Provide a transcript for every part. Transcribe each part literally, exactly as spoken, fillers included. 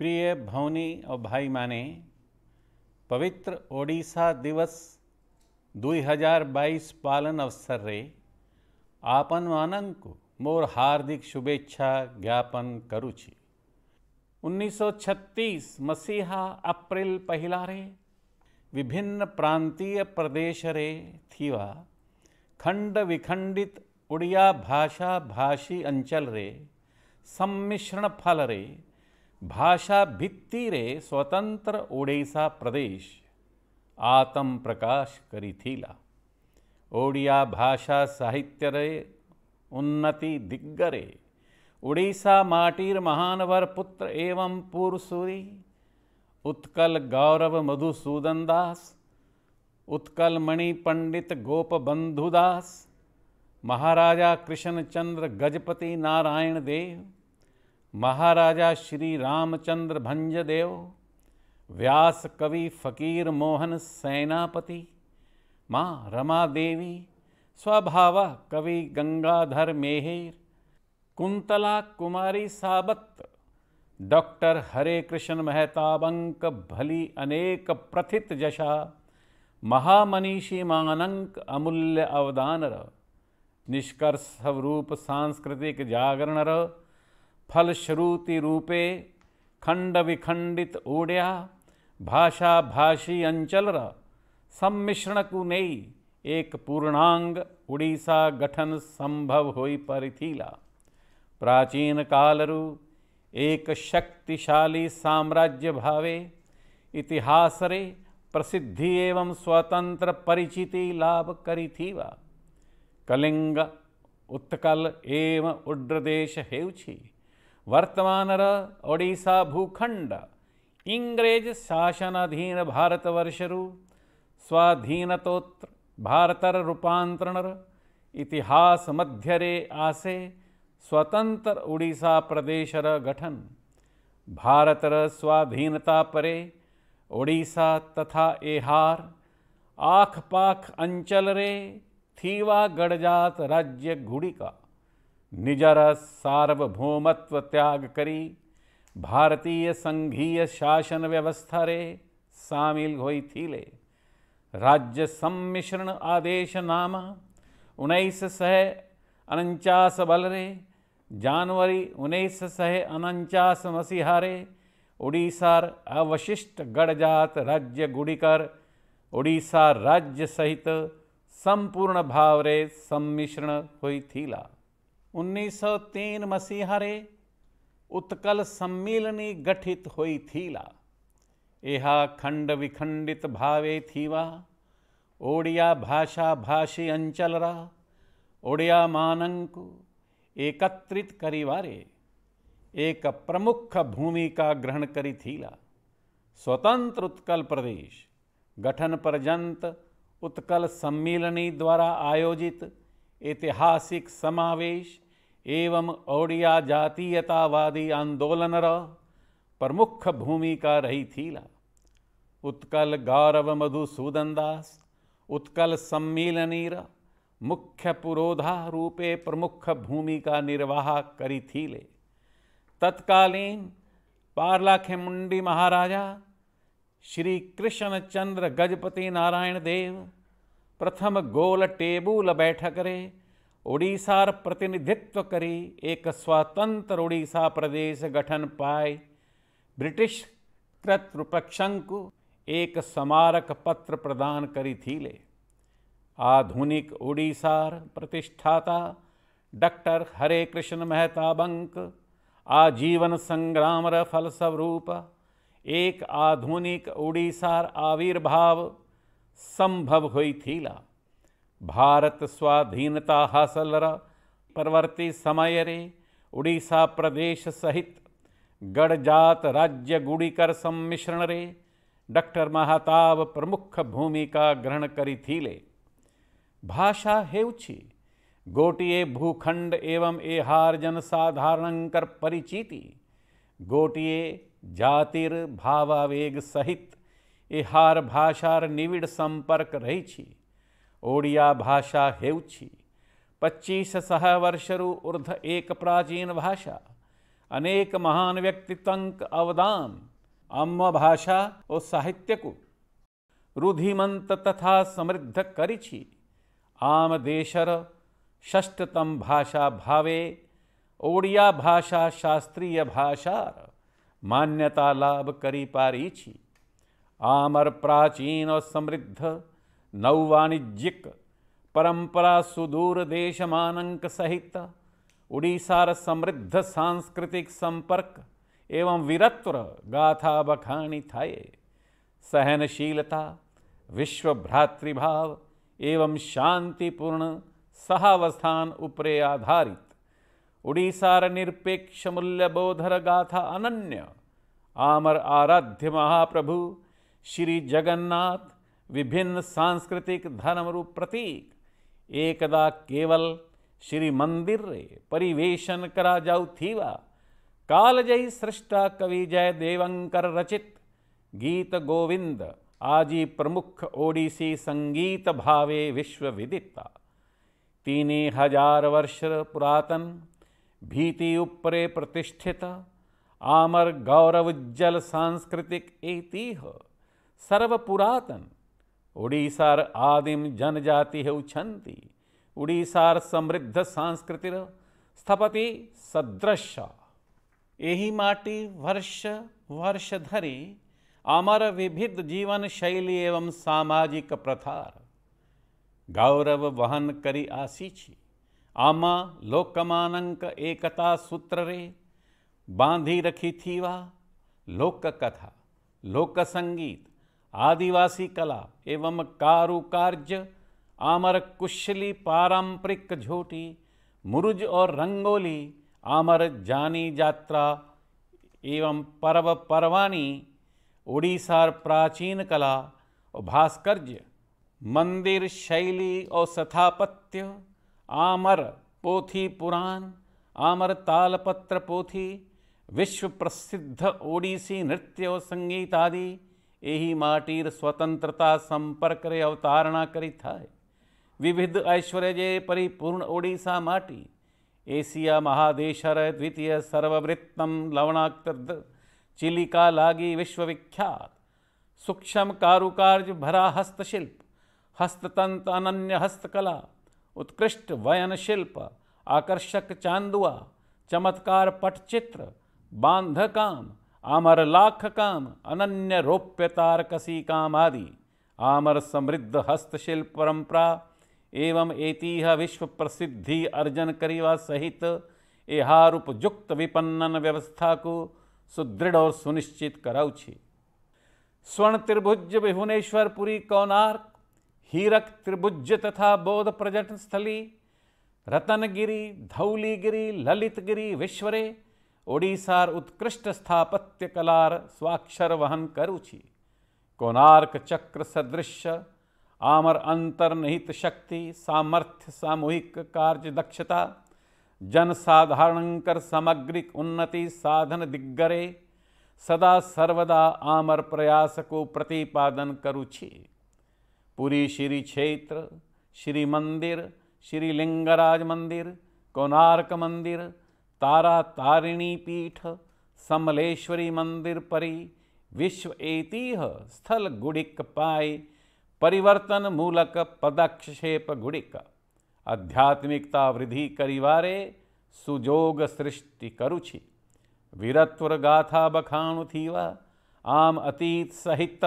प्रिय भौनी और भाई माने, पवित्र ओडिशा दिवस दुई हजार बाईस पालन अवसर रे आपन मानंकु मोर हार्दिक शुभेच्छा ज्ञापन करुछि। उन्नीस सौ छत्तीस मसीहा अप्रैल पहला रे विभिन्न प्रांतीय प्रदेश रे थीवा खंड विखंडित उड़िया भाषा भाषी अंचल रे सम्मिश्रण फल रे भाषा भित्ति रे स्वतंत्र ओडिशा प्रदेश आत्म प्रकाश करी थीला। ओडिया भाषा साहित्य रे उन्नति दिग्गरे उड़ीसा माटीर महानवर पुत्र एवं पूर्वसूरी उत्कल गौरव मधुसूदन दास, उत्कल मणि पंडित गोप बंधुदास, महाराजा कृष्णचंद्र गजपति नारायण देव, महाराजा श्री रामचंद्र भंजदेव, व्यास कवि फकीर मोहन सेनापति, माँ रमा देवी, स्वभावा कवि गंगाधर मेहेर, कुंतला कुमारी साबत, डॉक्टर हरे कृष्ण मेहताबंक भली अनेक प्रथित जशा महामनीषी मानंक अमूल्य अवदान र निष्कर्ष स्वरूप सांस्कृतिक जागरण र फलश्रुति रूपे खंड विखंडित ओडिया भाषा भाषी अंचल र सम्मिश्रण को नेई एक पूर्णांग उड़ीसा गठन संभव होई परिथीला। प्राचीन कालरु एक शक्तिशाली साम्राज्य भावे इतिहास रे प्रसिद्धि एवं स्वतंत्र परिचिति लाभ करी थीवा। कलिंग उत्कल एवं उड्रदेश हेउछि वर्तमानर ओडिशा भूखंड इंग्रेज शासनाधीन भारतवर्षरु स्वाधीनतोत्तर भारतर रूपांतरणर इतिहास मध्यरे आसे स्वतंत्र उड़ीसा प्रदेशर गठन भारतर स्वाधीनता परे ओडिशा तथा एहार आख पाख अंचल रे थीवा गढ़जात राज्य गुड़िका निजर सार्वभौमत्व त्याग करी भारतीय संघीय शासन व्यवस्था रे शामिल होई थीले। राज्य सम्मिश्रण आदेश नामा उन्नीस सौ उनचास बल रे जनवरी उन्नीस सौ उनचास मसीहा रे ओडिशार अवशिष्ट गढ़जात राज्य गुड़िकर ओडिशा राज्य सहित संपूर्ण भाव रे सम्मिश्रण होई थीला। उन्नीस सौ तीन मसीहा रे उत्कल सम्मिलनी गठित होई थीला। एहा खंड विखंडित भावे थीवा ओडिया भाषा भाषी अंचल रा ओडिया मानंकु एकत्रित करीवारे एक प्रमुख भूमिका ग्रहण करी थीला। स्वतंत्र उत्कल प्रदेश गठन पर्यंत उत्कल सम्मिलनी द्वारा आयोजित ऐतिहासिक समावेश एवं ओडिया जातीयतावादी आंदोलन र प्रमुख भूमिका रही थीला। उत्कल गौरव मधुसूदन दास उत्कल सम्मिलनी र मुख्य पुरोधा रूपे प्रमुख भूमिका निर्वाह करी थीले। तत्कालीन पार्लाखेमुंडी महाराजा श्री कृष्णचंद्र गजपति नारायण देव प्रथम गोल टेबुल बैठक रे ओडिशार प्रतिनिधित्व करी एक स्वतंत्र ओडिशा प्रदेश गठन पाए ब्रिटिश कृतपक्षंकु एक स्मारक पत्र प्रदान करी थीले। आधुनिक ओडिशार प्रतिष्ठाता डॉक्टर हरे कृष्ण मेहताबंक आजीवन संग्राम र फलस्वरूप एक आधुनिक ओडिशार आविर्भाव संभव होई थीला। भारत स्वाधीनता हासिल र परवर्ती समय रे ओडिशा प्रदेश सहित गढ़जात राज्य गुड़िकर सम्मिश्रण रे डॉक्टर महताब प्रमुख भूमिका ग्रहण करी थीले। भाषा हेउछि गोटिए भूखंड एवं एहार जनसाधारणंकर परिचिति गोटिए जातिर भावावेग सहित एहार भाषार निविड़ संपर्क रही। ओडिया भाषा हेउछि पच्चीस सह वर्षरु ऊर्ध एक प्राचीन भाषा अनेक महान व्यक्तित्वक अवदान आम भाषा और साहित्य को रुधिमंत तथा समृद्ध करिछि। आम देशर षष्ठतम भाषा भावे ओडिया भाषा शास्त्रीय भाषार मान्यता लाभ करी पारिछि। आमर प्राचीन और समृद्ध नौवाणिज्यिक परंपरा सुदूर देशमानंक सहित उड़ीसार समृद्ध सांस्कृतिक संपर्क एवं वीरत्व गाथा बखाणी थाये। सहनशीलता, विश्व भ्रातृभाव एवं शांतिपूर्ण सहावस्थान उपरे आधारित उड़ीसार निरपेक्ष मूल्यबोधर गाथा अनन्य। आमर आराध्य महाप्रभु श्री जगन्नाथ विभिन्न सांस्कृतिक धर्म रूप प्रतीक एकदा केवल श्री मंदिर रे परिवेशन करा जाऊ थीवा काल जय सृष्टा कवि जय देवंकर रचित गीत गोविंद आजी प्रमुख ओडिसी संगीत भावे विश्व विदिता। तीन हजार वर्ष पुरातन भीति उपरे प्रतिष्ठित आमर गौरवोज्जल सांस्कृतिक ऐतिह्य सर्व पुरातन ओडिसार आदिम जनजाति हेउछन्ति। उड़ीसार समृद्ध सांस्कृतिर स्थपति सदृश। एही माटी वर्ष वर्ष धरी आमर विविध जीवन शैली एवं सामाजिक प्रथार गौरव वहन करी आसीछि। आमा लोकमानंक एकता सूत्र रे बांधी रखी थीवा लोक कथा, लोक संगीत, आदिवासी कला एवं कारुकार्य आमर कुशली पारंपरिक झोटी, मुरुज और रंगोली आमर जानी यात्रा एवं पर्व पर्वाणी उड़ीसार प्राचीन कला और भास्कर्य मंदिर शैली और स्थापत्य आमर पोथी पुराण, आमर तालपत्र पोथी, विश्व प्रसिद्ध ओडिसी नृत्य और संगीत आदि यही माटीर स्वतंत्रता संपर्क रे अवतारणा करी थाय। विविध ऐश्वर्य जे परिपूर्ण ओडिसा माटी एशिया महादेशर द्वितीय सर्ववृत्तम लवणाक्त चिलिका लागी विश्वविख्यात। सूक्ष्म कारुकार्य भरा हस्तशिल्प, हस्ततंत्र अनन्य हस्तकला, उत्कृष्ट वयन शिल्प, आकर्षक चांदुआ, चमत्कार पटचित्र, बांध काम, आमर लाख काम, अनन्य रौप्य तारकसी काम आदि आमर समृद्ध हस्तशिल्प परंपरा एवं ऐतिह्य विश्व प्रसिद्धि अर्जन करीवा सहित एहार उपयुक्त विपणन व्यवस्था को सुदृढ़ और सुनिश्चित कराउछि। स्वर्ण त्रिभुज विभुवनेश्वरपुरी कोणार्क, हीरक त्रिभुज तथा बौद्ध पर्यटन स्थली, रतनगिरी, धौलीगिरी, ललितगिरी विश्वरे ओडिसार उत्कृष्ट स्थापत्य कलार स्वाक्षर वहन करुछि। कोणार्क चक्र सदृश आमर अंतर्निहित शक्ति, सामर्थ्य, सामूहिक कार्य दक्षता, जनसाधारणकर सामग्रिक उन्नति साधन दिग्गरे सदा सर्वदा आमर प्रयास को प्रतिपादन करुछि। पुरी श्री क्षेत्र, श्री मंदिर, श्री लिंगराज मंदिर, कोणार्क मंदिर, तारा तारिणी पीठ, समलेश्वरी मंदिर परी विश्व ऐतिह्य स्थल गुड़िक पाए परिवर्तन मूलक पदक्षेप गुड़िक आध्यात्मिकता वृद्धि करिवारे सुजोग सृष्टि करुछि। वीरत्वर गाथा बखाणु थीवा आम अतीत सहित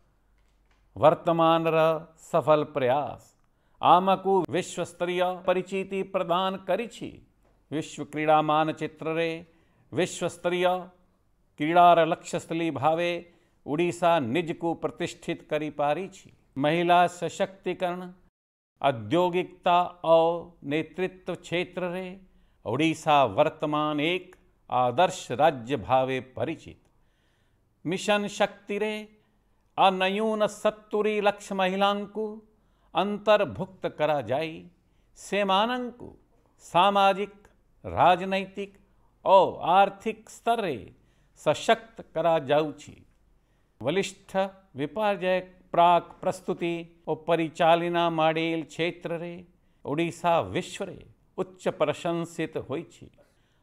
वर्तमान र सफल प्रयास आमकु विश्व स्तरीय परिचिति प्रदान करिछि। विश्व क्रीड़ा मानचित्र रे विश्व स्तरीय क्रीड़ार लक्ष्यस्थली भावे उड़ीसा निज को प्रतिष्ठित करी पारिछि। महिला सशक्तिकरण, औद्योगिकता और नेतृत्व क्षेत्र रे उड़ीसा वर्तमान एक आदर्श राज्य भावे परिचित। मिशन शक्ति रे अनयून सत्तुरी लक्ष्य महिलाओं को अंतर्भुक्त करा जाई। सेमानों को सामाजिक, राजनैतिक और आर्थिक स्तर रे सशक्त करा जाउछि। वलिष्ठ विपर्यय प्राक प्रस्तुति और परिचालना मॉडेल क्षेत्र रे उड़ीसा विश्व रे उच्च प्रशंसित होइछि।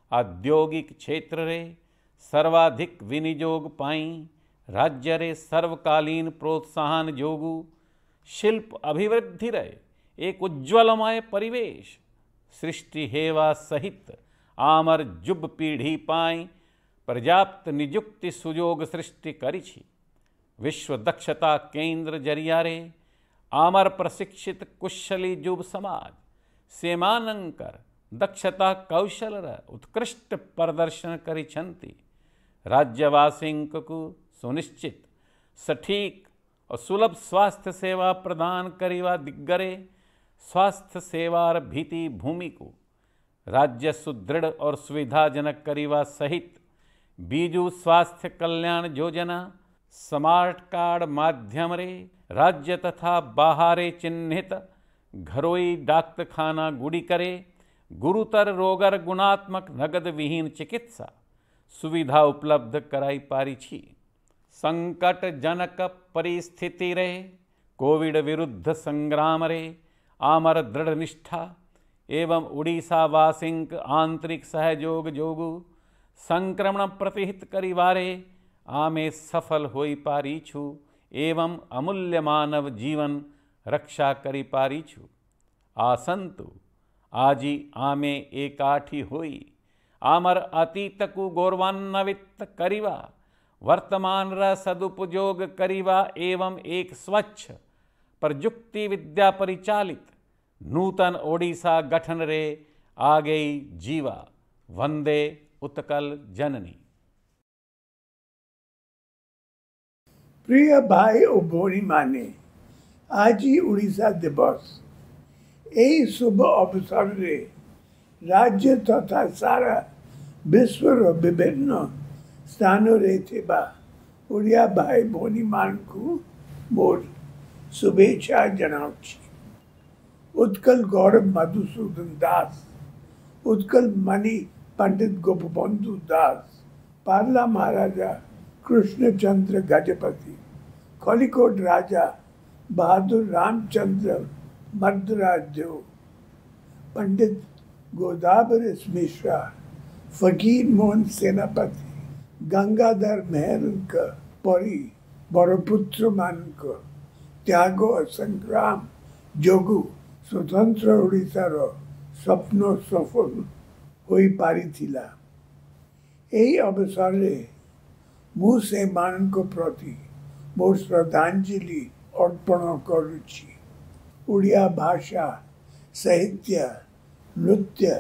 औद्योगिक क्षेत्र रे सर्वाधिक विनियोग पाई राज्य रे सर्वकालीन प्रोत्साहन जोगु शिल्प अभिवृद्धि रे एक उज्ज्वलमय परिवेश सृष्टि हेवा सहित आमर जुब पीढ़ी पाई पर्याप्त नियुक्ति सुयोग सृष्टि करिछि। विश्व दक्षता केंद्र जरिया रे आमर प्रशिक्षित कुशली युव समाज सेमानंकर दक्षता कौशल उत्कृष्ट प्रदर्शन करिछन्ति। राज्यवासिंक को सुनिश्चित सटीक और सुलभ स्वास्थ्य सेवा प्रदान करिवा दिग्गरे स्वास्थ्य सेवार भीति भूमि को राज्य सुदृढ़ और सुविधाजनक करिवा सहित बीजू स्वास्थ्य कल्याण योजना स्मार्ट कार्ड माध्यम रे राज्य तथा बाहरे चिन्हित घरोई डाक्तखाना गुड़ी करे गुरुतर रोगर गुणात्मक नगद विहीन चिकित्सा सुविधा उपलब्ध कराई पारी छी। संकट जनक परिस्थिति रे कोविड विरुद्ध संग्राम रे आमर दृढ़ निष्ठा एवं उड़ीसा वासिंक आंतरिक सहयोग जोगु संक्रमण प्रतिहित करिवारे आमे सफल होई पारी छु एवं अमूल्य मानव जीवन रक्षा करी पारी छु। आसंतु आजी आमे एकाठी होई आमर अतीत को गौरवान्वित करिवा वर्तमान रा सदुपयोग करिवा एवं एक स्वच्छ प्रजुक्ति विद्या परिचालित नूतन ओडिशा गठन रे आगे जीवा। वंदे उत्कल जननी। प्रिय भाई और भौणी माने आज ही उड़ीसा दिवस यही शुभ अवसर रे राज्य तथा सारा विश्वर विभिन्न स्थानों रे थिबा उड़िया भाई भौणी मान को मोर शुभेच्छा जनाउछि। उत्कल गौरव मधुसूदन दास, उत्कल मणि पंडित गोपबंधु दास, पार्ला महाराजा कृष्णचंद्र गजपति, खलिकोट राजा बहादुर रामचंद्र मर्दराज देव, पंडित गोदावरीश मिश्रा, फकीर मोहन सेनापति, गंगाधर मेहरक परी बड़पुत्र मानक त्याग संग्राम जोगु स्वतंत्र ओडिशार स्वप्न सफल होई पारिथिला। एही अवसर रे मु से मानक प्रति मोर श्रद्धांजलि अर्पण करुछि। उड़िया भाषा साहित्य नृत्य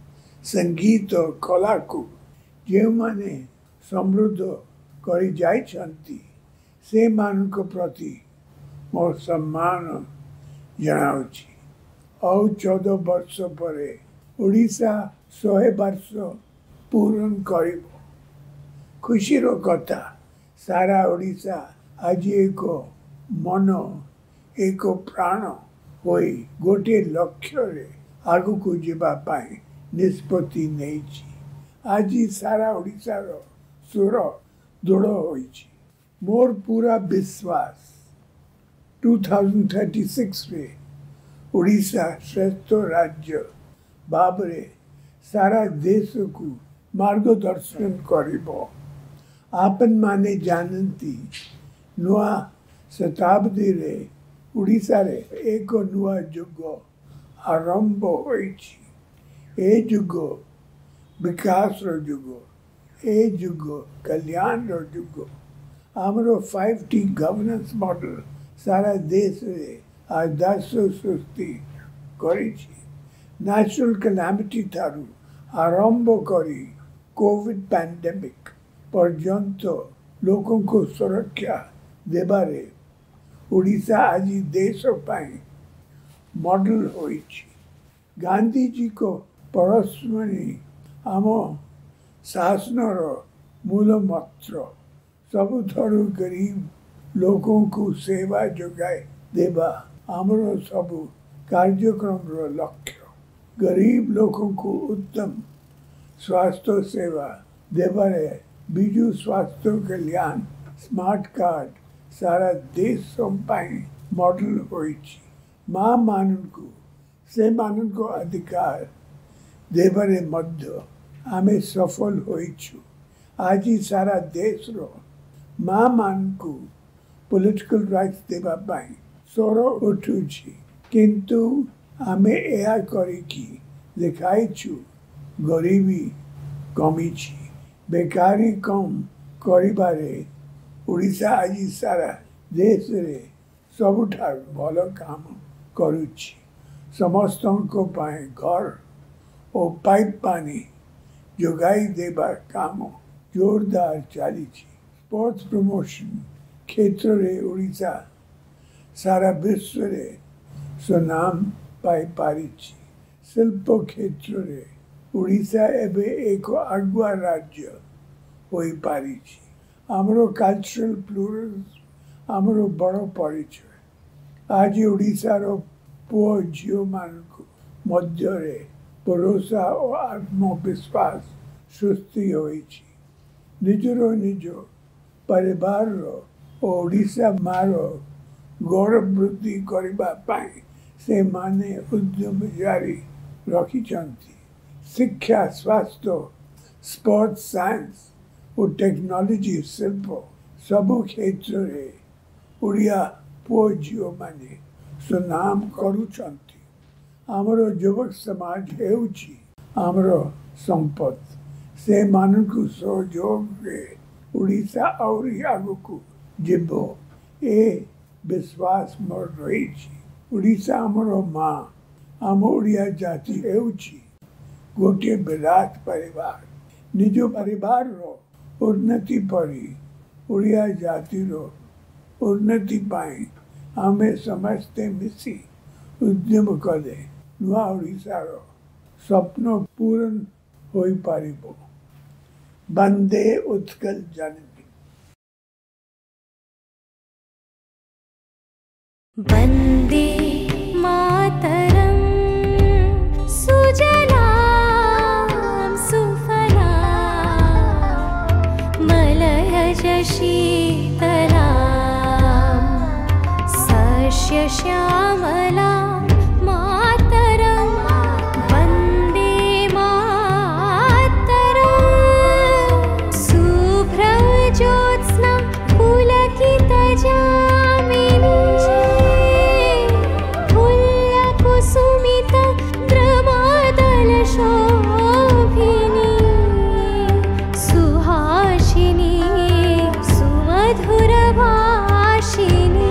संगीत और कला को जो माने समृद्ध करी जाइछन्ति से मानक प्रति मोर सम्मान जनाउछि। और चौदह वर्ष परे उड़ीसा सौ वर्ष पूर्ण करिब। खुशीर कथा सारा उड़ीसा आज एक मन एक प्राण होई गोटे लक्ष्य रे आगु को जीवा पाए निष्पत्ति नेछि। आज सारा उड़ीसा रो सुर दृढ़ होइछि। मोर पूरा विश्वास दो हज़ार छत्तीस रे उड़ीसा श्रेष्ठ राज्य भावरे सारा देश को मार्गदर्शन करिबो। आपन माने जानती नुआ शताब्दी रे उड़ीसा रे एक नुआ युग आरंभ होइछि। ए युग विकास रो युग, ए युग कल्याण रो युग। हमरो फाइव टी गवर्नेंस मॉडल सारा देश रे आदर्श सृष्टि करिछि। नेचुरल कैलामिटी थारू आरंभ करी कोविड पैंडेमिक पर्यंत लोकों को सुरक्षा देबारे उड़ीसा आज देश पाई मॉडल होइछि। गांधी जी को परस्मरी आम शासनर मूल मंत्र सबुठारु गरीब लोकों को सेवा जोगाई देवा आमर सबु कार्यक्रम रो लक्ष्य। गरीब लोगों को उत्तम स्वास्थ्य सेवा देवारे बिजु स्वास्थ्य कल्याण स्मार्ट कार्ड सारा देश संपाई मॉडल होइछि। माँ मानन को से मानन को अधिकार देवारे मध्य आमे सफल होइछु। आज ही सारा देश रो माँ मान को पॉलिटिकल राइट्स देवा पाई स्वर उठुछि, किंतु आमे एया करिकी देखाइछु गरीबी कमिछि, बेकारी कम करिबारे ओडिशा आज सारा देश रे सबुठार भल काम करुछि। समस्तों पाए घर और पाइप पानी जोगाई देवा काम जोरदार चली। स्पोर्ट्स प्रमोशन क्षेत्र रे ओडिशा सारा विश्व रे सुनाम पाई पारी। शिल्प क्षेत्र रे ओडिशा एबे एक आगुआ राज्य हो पारी। आमरो कल्चरल प्लुरलिज्म आमरो बड़ परिचय। आज ओडिशा रो पुओ झियो मान को मध्य रे भरोसा और आत्मविश्वास सृष्टि होइछि। निजरो निजो परिवार रो ओडिशा मारो गौरव वृद्धि करबा पाई से माने उद्यम जारी रखिछंती। शिक्षा, स्वास्थ्य, स्पोर्ट्स, साइंस और टेक्नोलॉजी, शिल्प सबु क्षेत्र रे ओडिया पुओ झियो माने सुनाम करुछंती। आमरो युवक समाज हेउछि आमरो संपद। से मानकु सहयोग रे ओडिशा और आगुकु जिबो ए विश्वास मोर रहिछि। ओडिशा आमरो माँ। आम ओडिया जाति हेउछि गोटे विराट परिवार। निज परिवार रो उन्नति परी ओडिया जाति रो उन्नति पाई आमे समस्ते मिसी उद्यम कले नुआ ओडिशा रो स्वप्न पूर्ण होई पारिबो। वंदे उत्कल जननी। वंदे मातरम सुजलां सुफलां मलयज शीतलां सस्य श्यामलां मातरं वन्दे मातरं शुभ्रज्योत्स्ना पुलकितजामिनी फुल्लकुसुमित द्रमादलशोभिनी सुहासिनी सुमधुरभाषिणी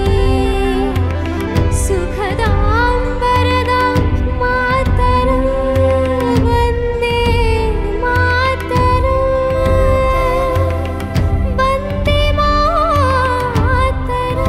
सुखदां वरदां मातरं वन्दे मातरं वन्दे मातरं।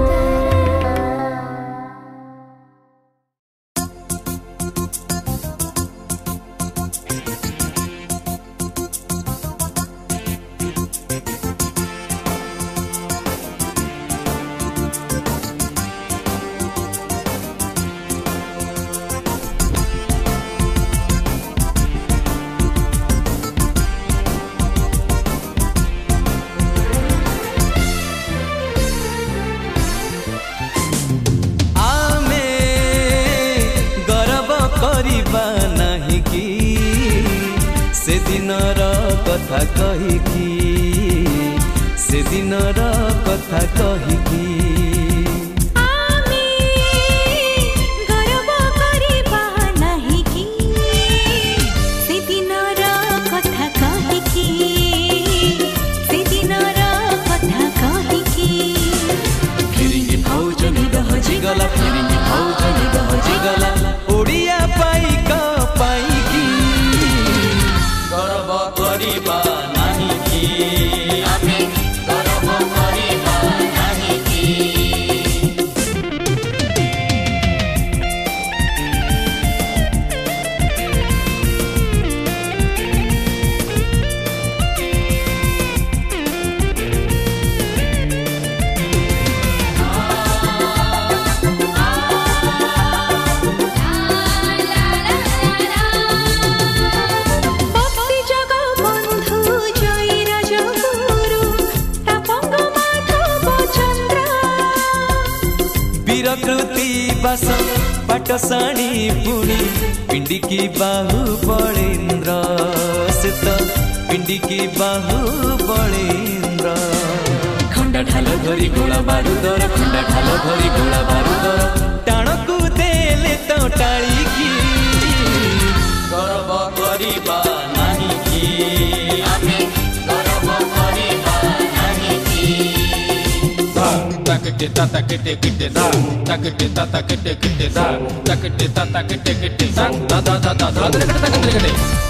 आमे गर्व करिबा नाही कि से दिनर कथा कहिकी से दिनर कथा कहिकी आमे गर्व करिबा नाही कि से दिनर कथा कहिकी से दिनर कथा कहिकी फिरिंगी भौजनी दहजी गला फिरिंगी भौजनी दहजी गला ओडिया पाई का पाई की गर्व करिबा नाही कि आमे गर्व करिबा नाही कि भक्ति जगबन्धु जय राजगुरु तापंग माधव चन्द्र वीरकृति बस पाटशाणी पुणी पिंडिकी बाहु बलेन्द्र से तो पिंडिकी बाहु बलेन्द्र खंडा ढाल धरी गोला बारूदर खंडा ढाल धरी गोला बारूदर टाणकू देले तो टाळीकी गर्व करिबा नाही की आमे गर्व करिबा नाही की तकटे तकटे किटे दा तकटे तकटे किटे दा तकटे तकटे किटे दा दा दा दा दा तकटे तकटे किटे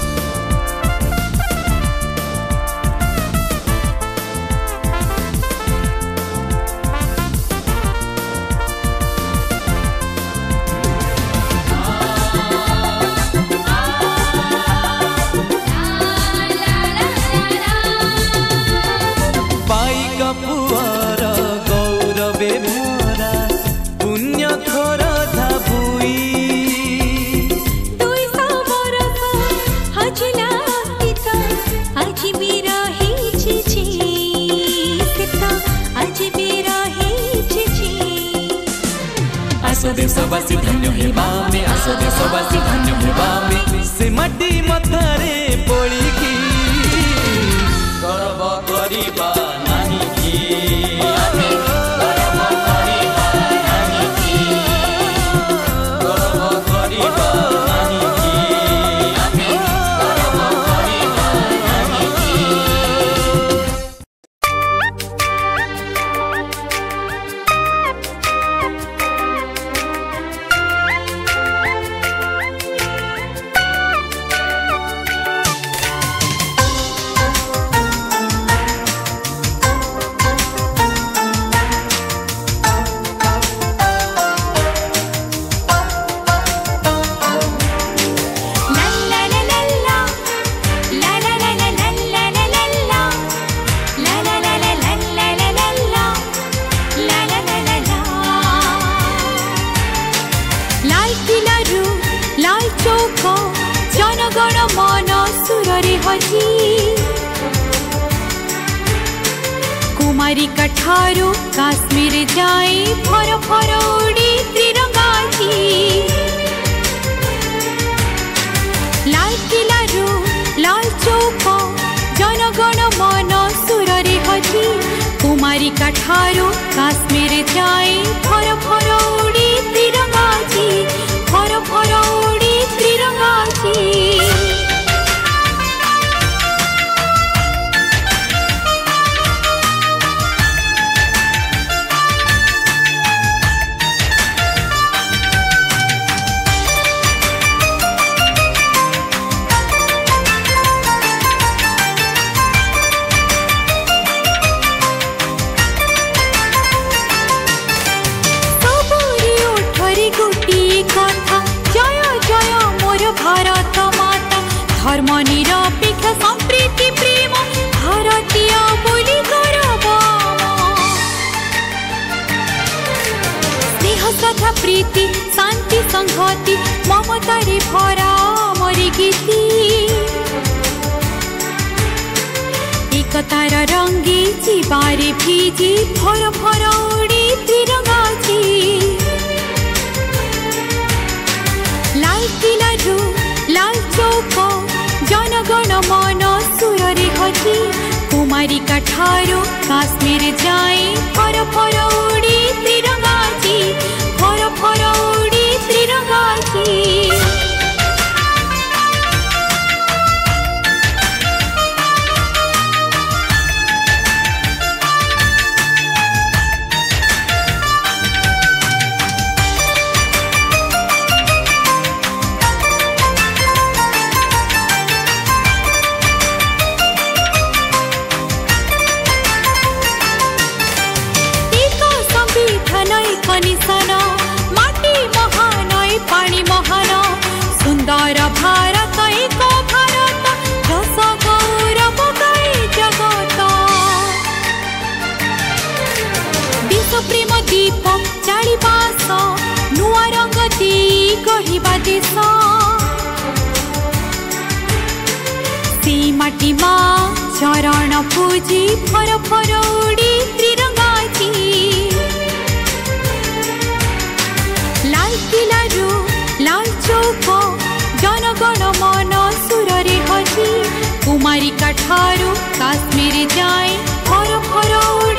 देशवासी धन्य हेबामे आसो देशवासी धन्य हेबामे से माटी मथारे पड़ीकी गर्व करिबा नाही की आमे गर्व करिबा नाही की गर्व करिबा नाही की आमे गर्व करिबा नाही की कुमारी कठारू काश्मीर जाए फर फर उड़ी त्रिरंगाची लाल किला रू लाल चौक जनगण मन सुर रे हजी कुमारी कठारू काश्मीर जाए फर फर उड़ी त्रिरंगाची फर फर उड़ी त्रिरंगाची धर्म निरपेक्ष संप्रीति प्रेम भारतीय बोली गौरव स्नेह श्रद्धा प्रीति शांति संहति ममतारे भरा मरी गीति एकतार रंगी जीवारे भिजी फर फर उड़ी त्रिरंगाची लाल किला रू लाल चौक जनगण मन सुर रे हजी कुमारी कठारू काश्मीर जाए फर फर उड़ी त्रिरंगाची फर फर उड़ी त्रिरंगाची माटी महान पानी महान सुंदर भारत एक भारत रस गौरव गाए जगत विश्व प्रेम दीप चाली बास नुआ रंग दी गढ़िबा देश सी माटी माँ चरण पूजी फर फर उड़ी त्रिरंगाची लाल किला रू अमेरिका ठारू काश्मीर जाए फर फर उड़े